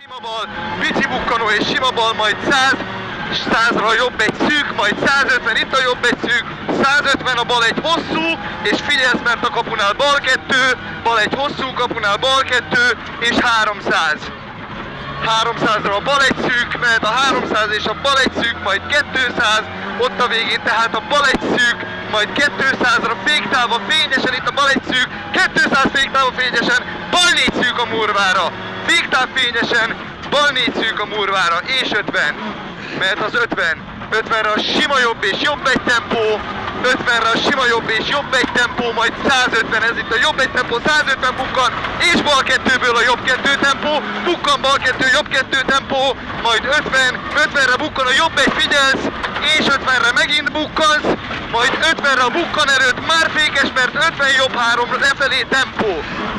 Sima bal, pici bukkanó és sima bal, majd 100, 100-ra jobb egy szűk, majd 150, itt a jobb egy szűk, 150 a bal egy hosszú, és figyelsz, mert a kapunál bal 2, bal egy hosszú, kapunál bal 2, és 300. 300-ra a bal egy szűk, mehet a 300 és a bal egy szűk, majd 200, ott a végén tehát a bal egy szűk, majd 200-ra féktávba fényesen, itt a bal egy szűk, 200 féktávba fényesen, bal 4 szűk a murvára, féktáv fényesen, bal 4 szűk a murvára, és 50, mehet az 50, 50-re a sima jobb és jobb egy tempó, 50-re a sima jobb és jobb egy tempó, majd 150, ez itt a jobb egy tempó, 150 bukkan, és bal 2-ből a jobb 2 tempó, bukkan bal 2, jobb 2 tempó, majd 50, 50-re bukkan a jobb egy, figyelsz, és 50-re megint bukkansz, majd 50-re a bukkan erőt, már fékes, mert 50 jobb 3 lefelé tempó.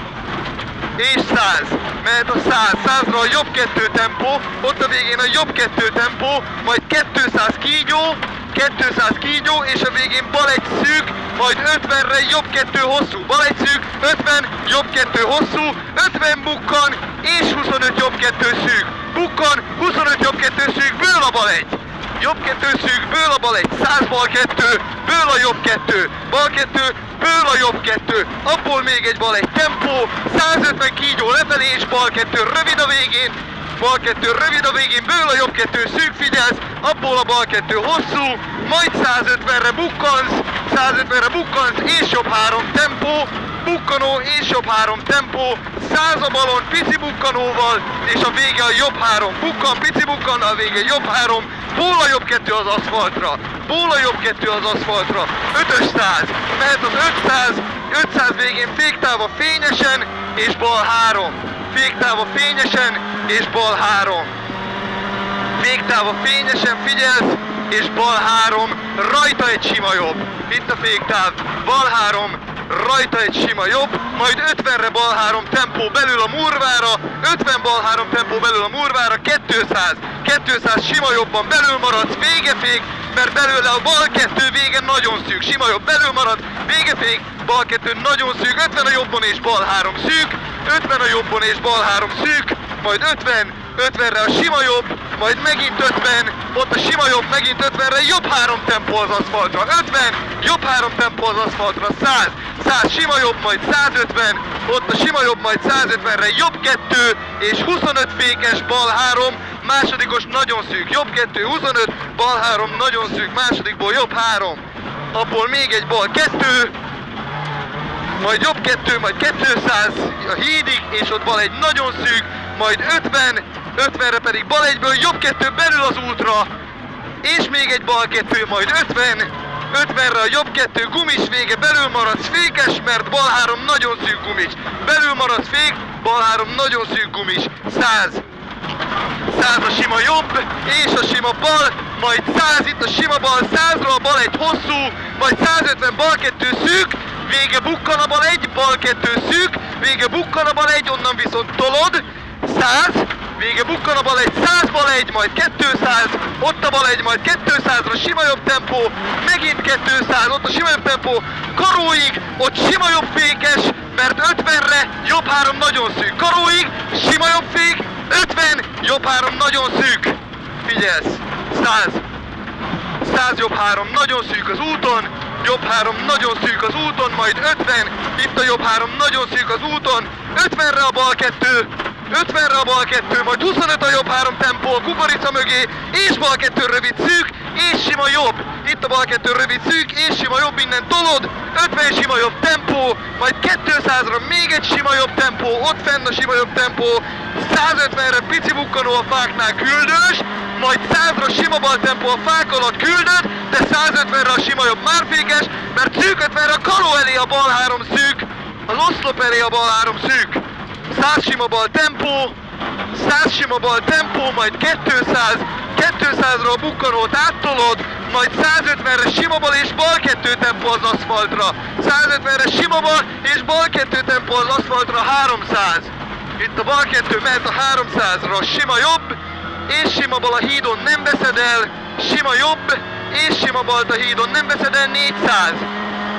És 100, mehet a 100, 100-ra a jobb 2 tempó, ott a végén a jobb 2 tempó, majd 200 kígyó, 200 kígyó, és a végén bal egy szűk, majd 50-re jobb 2 hosszú, bal egy szűk, 50, jobb 2 hosszú, 50 bukkan, és 25 jobb 2 szűk, bukkan, 25 jobb 2 szűk, ből a bal egy, jobb 2 szűk, ből a bal egy, 100 bal 2, ből a jobb 2, bal 2, ből a jobb 2, abból még egy bal egy tempó, 150 kígyó lefelé, és bal 2 rövid a végén, bal 2 rövid a végén, ből a jobb 2 szűk, figyelsz, abból a bal 2 hosszú, majd 150-re bukkansz, 150-re bukkansz, és jobb 3 tempó, bukkanó és jobb 3 tempó, 100 a balon pici bukkanóval, és a vége a jobb 3, bukkan, pici bukkan, a vége jobb 3, ból a jobb 2 az aszfaltra, ból a jobb 2 az aszfaltra, 5-ös 100, mehet az 500, 500 végén féktáva fényesen, és bal 3, féktáva fényesen, és bal 3, féktáva fényesen, figyelsz, és bal 3, rajta egy sima jobb, itt a féktáv, bal 3, rajta egy sima jobb, majd 50-re bal 3 tempó belül a murvára, 50 bal 3 tempó belül a murvára, 200, 200 sima jobban belül maradsz, végefék, mert belőle a bal 2 vége nagyon szűk, sima jobb belül marad, végefék, bal 2 nagyon szűk, 50 a jobbon és bal 3 szűk, 50 a jobbon és bal 3 szűk, majd 50, 50-re a sima jobb, majd megint 50, ott a sima jobb, megint 50-re, jobb 3 tempó az aszfaltra, 50, jobb 3 tempó az aszfaltra, 100, 100 sima jobb, majd 150, ott a sima jobb, majd 150-re, jobb 2, és 25 fékes, bal 3, másodikos nagyon szűk, jobb 2, 25, bal 3 nagyon szűk, másodikból jobb 3, abból még egy bal 2, majd jobb 2, majd 200 a hídig, és ott bal egy nagyon szűk, majd 50, 50-re pedig bal egyből jobb 2 belül az útra, és még egy bal 2, majd 50, 50-re a jobb 2 gumis vége, belül maradsz fékes, mert bal 3 nagyon szűk gumis, belül maradsz fék, bal 3 nagyon szűk gumis, 100, 100 a sima jobb, és a sima bal, majd 100 itt a sima bal, 100-ra a bal egy hosszú, majd 150 bal 2 szűk, vége bukkan a bal egy, bal 2 szűk, vége bukkan a bal egy, onnan viszont tolod, 100, vége bukkan a bal egy, 100 bal egy, majd 200, ott a bal egy, majd 200-ra sima jobb tempó, megint 200, ott a sima jobb tempó, karóig, ott sima jobb fékes, mert 50-re jobb 3 nagyon szűk, karóig, sima jobb fék, 50, jobb 3 nagyon szűk, figyelsz, 100, 100 jobb 3 nagyon szűk az úton, jobb 3 nagyon szűk az úton, majd 50, itt a jobb 3 nagyon szűk az úton, 50-re a bal 2, 50-re a bal 2, majd 25 a jobb 3 tempó a kukorica mögé, és bal 2 rövid szűk, és sima jobb, itt a bal 2 rövid szűk, és sima jobb, innen tolod, 50 sima jobb tempó, majd 200-ra még egy sima jobb tempó, ott fenn a sima jobb tempó, 150-re pici bukkanó a fáknál küldős, majd 100-ra sima bal tempó a fák alatt küldöd, de 150-re a sima jobb már fékes, mert szűk 50-re a karó elé a bal 3 szűk, az oszlop elé a bal 3 szűk, 100 sima bal tempó, 100 sima bal tempó, majd 200, 200-ra a bukkanót áttolod, majd 150-re sima bal és bal 2 tempó az aszfaltra, 150-re sima bal és bal 2 tempó az aszfaltra, 300, itt a bal 2 mehet a 300-ra, sima jobb, és sima bal a hídon nem veszed el, sima jobb, és sima balt a hídon nem veszed el, 400,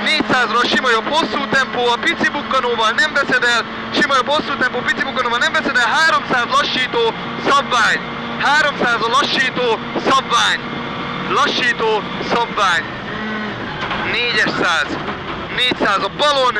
400-ra sima jobb hosszú tempó, a pici bukkanóval nem veszed el, sima jobb hosszú tempó, pici bukkanóval nem veszed el, 300 lassító, szabvány, 300 a lassító, szabvány, lassító, szabvány, 400, 400 a balon,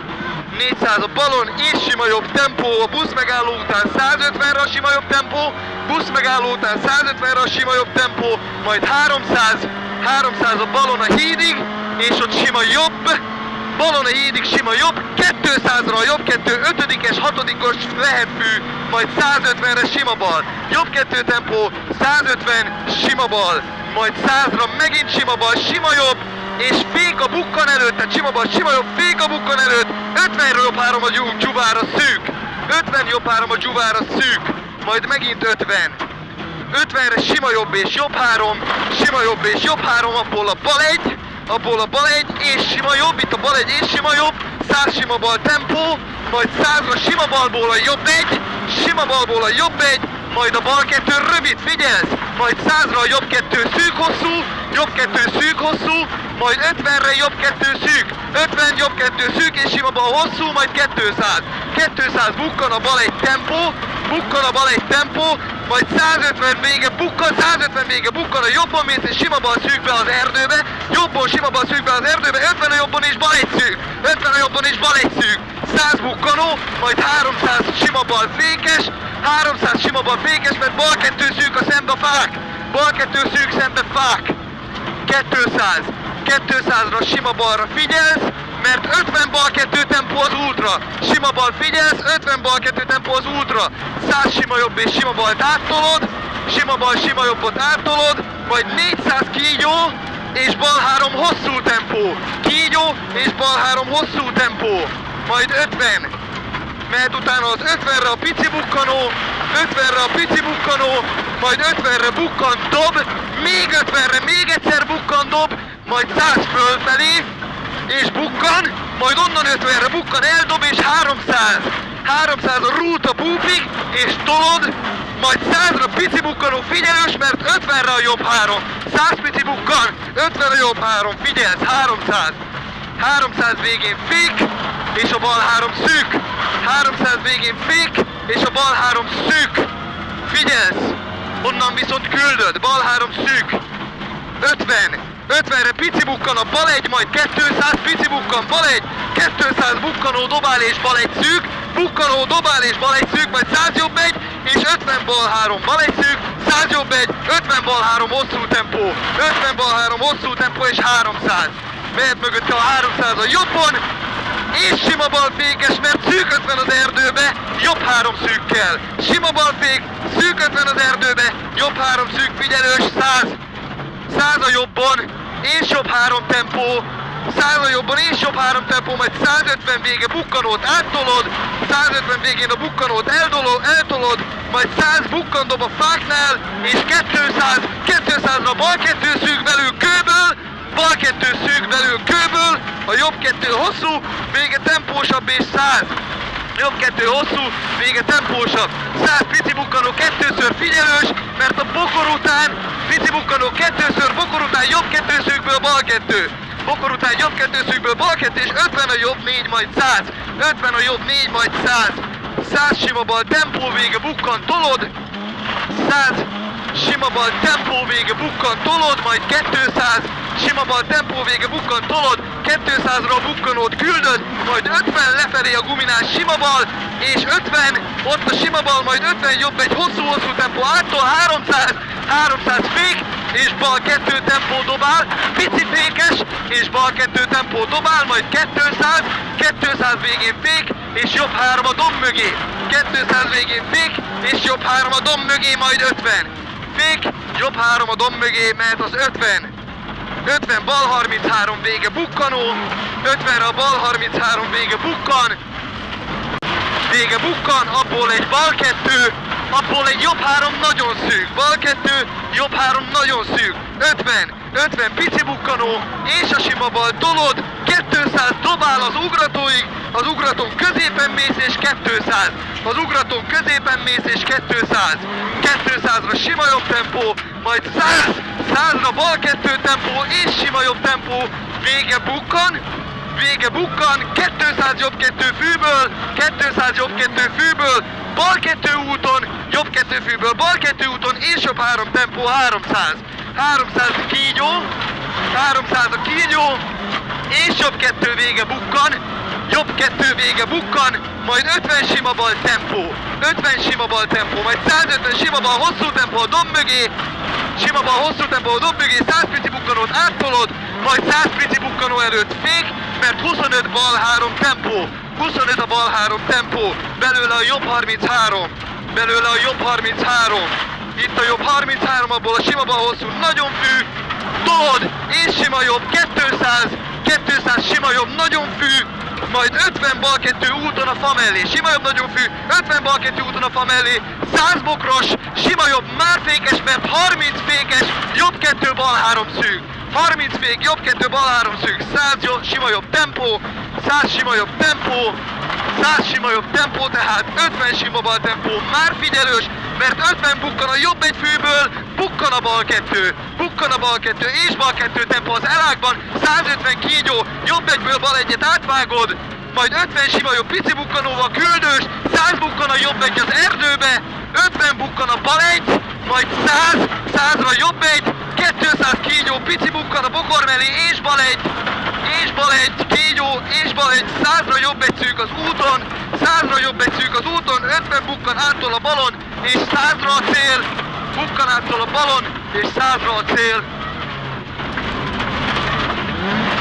400 a balon és sima jobb tempó, a busz megálló után 150-re a sima jobb tempó, busz megálló után 150-re a sima jobb tempó, majd 300, 300 a balon a hídig, és ott sima jobb, balon a hídig sima jobb, 200-ra a jobb 2, 5-es, 6-os lehet fű, majd 150-re sima bal, jobb 2 tempó, 150, sima bal, majd 100-ra megint sima bal, sima jobb, és fék a bukkan előtt, tehát sima bal, sima jobb, fék a bukkan előtt, 50-re jobb 3 a dzsuvára szűk, 50 jobb 3 a dzsuvára szűk, majd megint 50, 50-re sima jobb és jobb 3, sima jobb és jobb 3, abból a bal 1, abból a bal 1 és sima jobb, itt a bal 1 és sima jobb, 100 sima bal tempó, majd 100-ra sima balból a jobb 1, sima balból a jobb 1, majd a bal 2 rövid, figyelsz, majd 100-ra a jobb 2 szűk hosszú, jobb 2 szűk hosszú, majd 50-re jobb 2 szűk, 50 jobb 2 szűk és sima bal hosszú, majd 200, 200 bukkan a bal 1 tempó, bukkan a bal 1 tempó, majd 150 vége bukkan, 150 vége bukkan, a jobban mész és sima bal szűk be az erdőbe, jobban sima bal szűk be az erdőbe, 50 a jobban és bal 1 szűk, 50 a jobban és bal 1 szűk, 100 bukkanó, majd 300 sima bal fékes, 300 sima bal fékes, mert bal 2 szűk a szembe fák, bal 2 szűk szembe fák, 200, 200-ra sima balra figyelsz, mert 50 bal 2 tempó az útra, sima bal figyelsz, 50 bal 2 tempó az útra, 100 sima jobb és sima balt áttolod, sima bal sima jobbot áttolod, majd 400 kígyó és bal 3 hosszú tempó, kígyó és bal 3 hosszú tempó, majd 50, mert utána az 50-re a pici bukkanó, 50-re a pici bukkanó, majd 50-re bukkan dob, még 50-re még egyszer bukkan dob, majd 100 fölfelé, és bukkan, majd onnan 50-re bukkan, eldob, és 300, 300 a rút a búpig, és tolod, majd 100-ra pici bukkanó, figyelős, mert 50-re a jobb 3, 100 pici bukkan, 50 a jobb 3, figyelsz, 300, 300 végén fék, és a bal 3 szűk, 300 végén fék, és a bal 3 szűk, figyelsz, onnan viszont küldöd, bal 3 szűk, 50, 50-re pici bukkan a bal 1, majd 200 pici bukkan, bal 1, 200 bukkanó, dobál és bal 1 szűk, bukkanó, dobál és bal 1 szűk, majd 100 jobb 1, és 50 bal 3, bal 1 szűk, 100 jobb 1, 50 bal 3 hosszú tempó, 50 bal 3 hosszú tempó és 300. Mehet mögötte a 300 a jobbon, és sima bal fékes, mert szűk 50 az erdőbe, jobb 3 szűkkel. Sima bal fék, szűk 50 az erdőbe, jobb 3 szűk, figyelős, 100. 100 a jobban, és jobb 3 tempó, 100 a jobban, és jobb 3 tempó, majd 150 vége bukkanót áttolod, 150 végén a bukkanót eltolod, majd 100 bukkan dob a fáknál, és 200, 200-ra bal 2 szűk belül kőből, bal 2 szűk belül kőből, a jobb 2 hosszú, vége tempósabb és 100. Jobb 2 hosszú, vége tempósabb. 100 pici bukkanó, 2-ször figyelős, mert a bokor után, pici bukkanó, 2-ször, bokor után jobb 2 szűkből bal 2. Bokor után jobb 2 szűkből bal 2, és 50 a jobb 4, majd 100. 50 a jobb 4, majd 100. 100 sima bal tempó, vége bukkan, tolod. 100 sima bal tempó, vége bukkan, tolod, majd 200. Sima bal tempó, vége bukkan, tolod, 200-ra a bukkanót küldöd, majd 50 lefelé a guminás sima bal, és 50, ott a sima bal, majd 50 jobb egy hosszú tempó, áttol 300, 300 fék, és bal 2 tempó dobál, pici fékes, és bal 2 tempó dobál, majd 200, 200 végén fék, és jobb 3 a domb mögé, 200 végén fék, és jobb 3 a domb mögé, majd 50. Fék, jobb 3 a domb mögé, mert az 50. 50 bal 33 vége bukkanó, 50-re a bal 33 vége bukkan, abból egy bal 2, abból egy jobb 3 nagyon szűk, bal 2, jobb 3 nagyon szűk, 50, 50 pici bukkanó, és a sima bal tolod, 200 dobál az ugratóig, az ugratón középen mész és 200, az ugratón középen mész és 200, 200-ra sima jobb tempó, majd 100, 100-ra bal 2 tempó és sima jobb tempó, vége bukkan, vége bukkan, 200 jobb 2 fűből, 200 jobb 2 fűből, bal 2 úton, jobb 2 fűből, bal 2 úton, és jobb 3 tempó, 300. 300 kígyó, 300 a kígyó, és jobb 2 vége bukkan, jobb 2 vége bukkan, majd 50 sima bal tempó, 50 sima bal tempó, majd 150 sima bal hosszú tempó a domb mögé, sima bal hosszú tempó a domb mögé, 100 pici bukkanót áttolod, majd 100 pici bukkanó előtt fék, mert 25 bal 3 tempó, 25 a bal 3 tempó, belőle a jobb 33, belőle a jobb 33, itt a jobb 33, abból a sima bal hosszú nagyon fű, tolod, és sima jobb, 200, 200 sima jobb, nagyon fű, majd 50 bal 2 úton a fa mellé, sima jobb nagyon fű, 50 bal 2 úton a fa mellé, 100 bokros, sima jobb, már fékes, mert 30 fékes, jobb 2 bal 3 szűk, 30 fék, jobb 2 bal 3 szűk, 100 sima jobb tempó, 100 sima jobb tempó, 100 sima jobb tempó, tehát 50 sima bal tempó, már figyelős, mert 50 bukkan a jobb egy fűből, bukkan a bal 2, bukkan a bal 2 és bal 2 tempó az elágban, 150 kígyó, jobb egyből bal egyet átvágod, majd 50 sima jobb pici bukkanóval küldős, 100 bukkan a jobb egy az erdőbe, 50 bukkan a bal egy, majd 100, 100-ra jobb egy, 200 kígyó, pici bukkan a bokor mellé és bal egy, kígyó, és bal egy, 100-ra jobb egy szűk az úton, 100-ra jobb egy szűk az úton, 50 bukkan áttol a balon, és 100-ra a cél, bukkan áttol a balon, és 100-ra a cél.